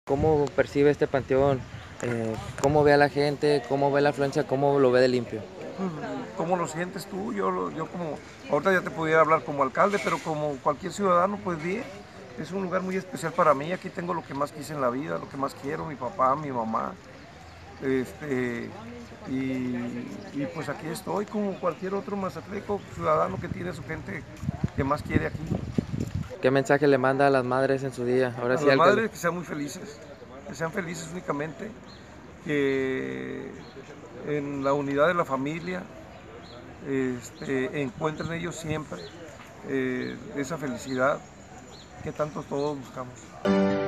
¿Cómo percibe este panteón? ¿Cómo ve a la gente? ¿Cómo ve la afluencia? ¿Cómo lo ve de limpio? Pues, ¿cómo lo sientes tú? Yo como, ahorita ya te pudiera hablar como alcalde, pero como cualquier ciudadano, pues bien, es un lugar muy especial para mí. Aquí tengo lo que más quise en la vida, lo que más quiero, mi papá, mi mamá, este, y pues aquí estoy como cualquier otro mazatleco ciudadano que tiene su gente que más quiere aquí. ¿Qué mensaje le manda a las madres en su día? Ahora A sí, las alcalde. madres que sean muy felices, que sean felices únicamente, que en la unidad de la familia encuentren ellos siempre esa felicidad que tanto todos buscamos.